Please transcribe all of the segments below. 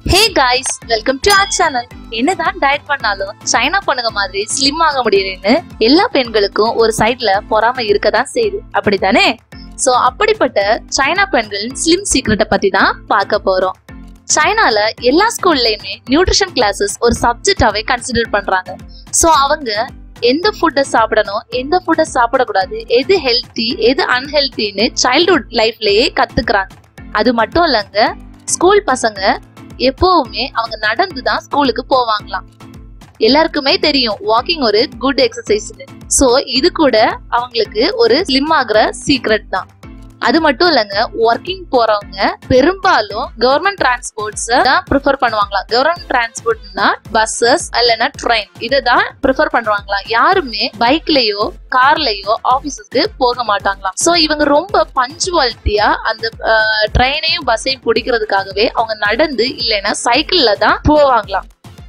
Hey guys, welcome to our channel. என்னதான் diet பண்ணாலும் China பண்ணுங்க மாதிரி ஸ்லிம் ஆக முடியலன்னு எல்லா பெண்களுக்கும் ஒரு சைடுல பொறாமை இருக்கதான் செய்யுது, அப்படிதானே? சோ அப்படிப்பட்ட சைனா பெண்களின் ஸ்லிம் சீக்ரெட்டை பத்தி தான் பார்க்க போறோம். சைனால எல்லா ஸ்கூல்லயுமே நியூட்ரிஷன் கிளாஸஸ் ஒரு சப்ஜெக்டாவே கன்சிடர் பண்றாங்க. சோ அவங்க எந்த ஃபுட்டை சாப்பிடணும், எந்த ஃபுட்டை சாப்பிடக்கூடாது, எது ஹெல்த்தி எது அன்ஹெல்த்தின்னு சைல்ட்ஹுட் லைஃப்லயே கத்துக்கிறாங்க. அது மட்டும் இல்லங்க, ஸ்கூல் பசங்க எப்பவுமே அவங்க நடந்துதான் ஸ்கூலுக்கு போவாங்களாம். எல்லாருக்குமே தெரியும் வாக்கிங் ஒரு குட் எக்ஸசைஸ். சோ இது கூட அவங்களுக்கு ஒரு ஸ்லிம் ஆகுற சீக்ரெட் தான். அது மட்டும் இல்லங்க, ஒர்க்கிங் போறவங்க பெரும்பாலும் கவர்மெண்ட் டிரான்ஸ்போர்ட்ஸ் தான் ப்ரிஃபர் பண்ணுவாங்களாம். கவர்மெண்ட் டிரான்ஸ்போர்ட்னா பஸ்ஸஸ் இல்லைன்னா ட்ரெயின், இதைதான் ப்ரிஃபர் பண்ணுவாங்களாம். யாருமே பைக்லயோ கார்லயோ ஆபீஸுக்கு போக மாட்டாங்களாம். சோ இவங்க ரொம்ப பஞ்சுவாலிட்டியா அந்த ட்ரெயினையும் பஸ்ஸையும் பிடிக்கிறதுக்காகவே அவங்க நடந்து இல்லைன்னா சைக்கிள்ல தான் போவாங்களாம்.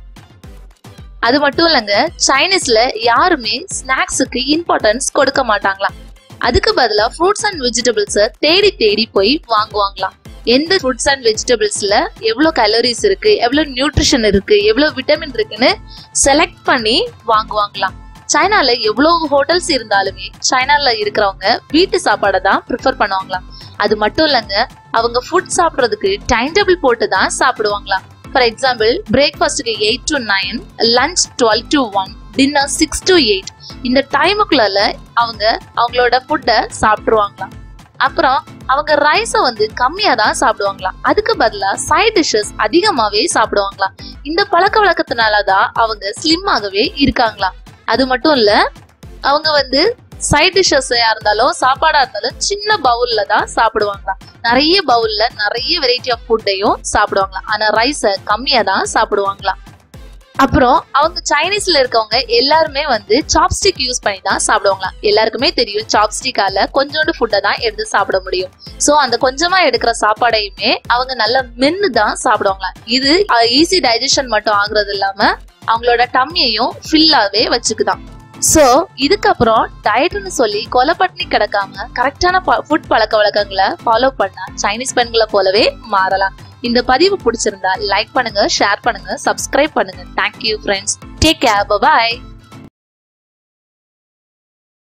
அது மட்டும் இல்லங்க, சைனீஸ்ல யாருமே ஸ்நாக்ஸுக்கு இம்பார்ட்டன்ஸ் கொடுக்க மாட்டாங்களாம். அதுக்கு பதிலா ஃப்ரூட்ஸ் அண்ட் வெஜிடபிள்ஸ் தேடி தேடி போய் வாங்குவாங்களாம். எந்த ஃப்ரூட்ஸ் அண்ட் வெஜிடபிள்ஸ்ல எவ்வளவு கலோரிஸ் இருக்கு, எவ்வளவு நியூட்ரிஷன் இருக்கு, எவ்வளவு விட்டமின் இருக்குன்னு செலக்ட் பண்ணி வாங்குவாங்களாம். சைனால எவ்வளவு ஹோட்டல்ஸ் இருந்தாலுமே சைனால இருக்கிறவங்க வீட்டு சாப்பாடை தான் ப்ரிஃபர் பண்ணுவாங்களாம். அது மட்டும் இல்லங்க, அவங்க ஃபுட் சாப்பிடுறதுக்கு டைம் டேபிள் போட்டு தான் சாப்பிடுவாங்களாம். ஃபார் எக்ஸாம்பிள், பிரேக்ஃபாஸ்ட்க்கு 8 to 9, lunch 12 to 1, dinner 6 to 8. இந்த டைமுக்குள்ள அவங்க அவங்களோட ஃபுட்டை சாப்பிட்டுருவாங்களாம். அப்புறம் அவங்க ரைஸ கம்மியா தான் சாப்பிடுவாங்களாம். அதுக்கு பதிலா சைட் டிஷ்ஷஸ் அதிகமாவே சாப்பிடுவாங்களாம். இந்த பழக்க வழக்கத்தினாலதான் அவங்க ஸ்லிம் ஆகவே இருக்காங்களாம். அது மட்டும் இல்ல, அவங்க சைட் டிஷ்ஷஸ் இருந்தாலும் சாப்பாடா இருந்தாலும் சின்ன பவுல்ல தான் சாப்பிடுவாங்களாம். நிறைய பவுல்ல நிறைய வெரைட்டி ஆஃப் ஃபுட்டையும் சாப்பிடுவாங்களாம். ஆனா ரைஸ கம்மியா தான் சாப்பிடுவாங்களாம். அப்புறம் அவங்க சைனீஸ்ல இருக்கவங்க எல்லாருமே சாப்ஸ்டிக் யூஸ் பண்ணி தான் சாப்பிடுவாங்களாம். எல்லாருக்குமே தெரியும் சாப்ஸ்டிக்கால கொஞ்சோண்டு ஃபுட்டை தான் எடுத்து சாப்பிட முடியும். சோ அந்த கொஞ்சமா எடுக்கிற சாப்பாடையுமே அவங்க நல்லா மென்னு தான் சாப்பிடுவாங்களாம். இது ஈஸி டைஜஷன் மட்டும் ஆகுறது இல்லாம அவங்களோட டம்மியையும் ஃபில்லாவே வச்சுக்குதான். சோ இதுக்கப்புறம் டயட்னு சொல்லி கொலை பட்டினி கிடக்காம கரெக்டான ஃபுட் பழக்க வழக்கங்களை ஃபாலோ பண்ணா சைனீஸ் பெண்களை போலவே மாறலாம். இந்த பதிவு பிடிச்சிருந்தா லைக் பண்ணுங்க, ஷேர் பண்ணுங்க, சப்ஸ்கிரைப் பண்ணுங்க. Thank you friends. Take care, by.